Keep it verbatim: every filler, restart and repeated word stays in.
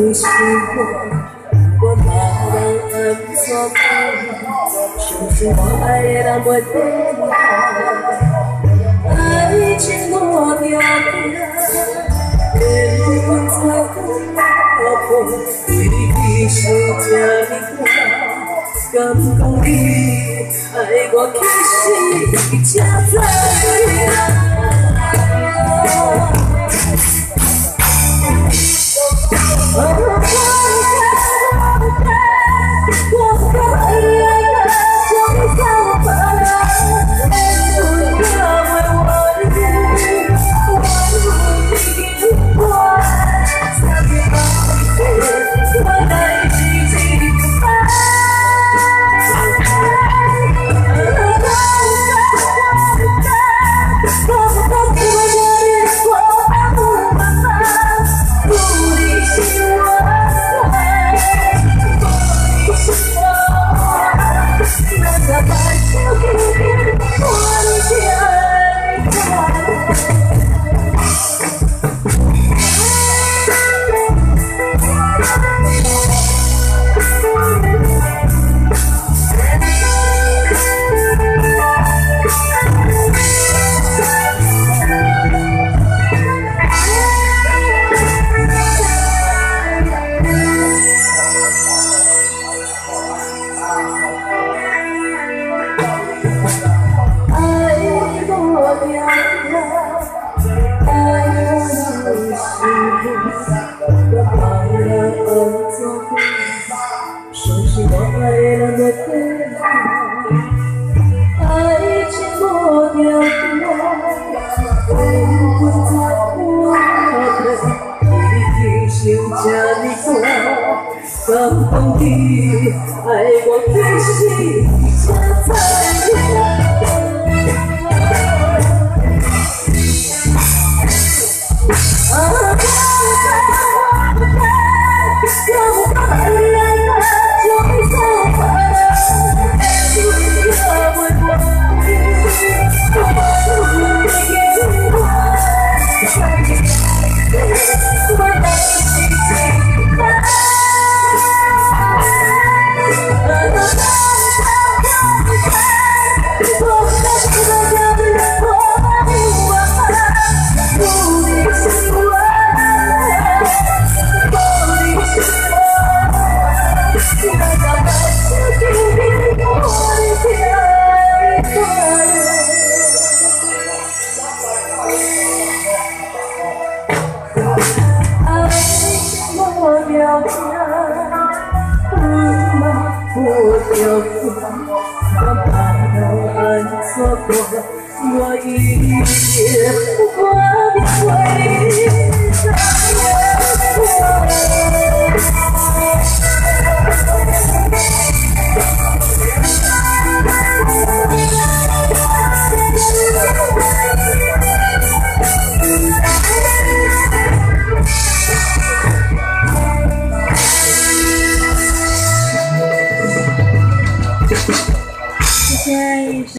你喜欢，我马上按错过，相信我爱的人袂变我，爱情我条件，连我再不破，为你牺牲这么多，敢讲你爱我其实你才知影。 相信我爱的人会变我，爱情无条件，为我在乎的，为你牺牲这么多，感动你爱我其实你才知影。 我要哭，我把到爱错过，我一切我会再见。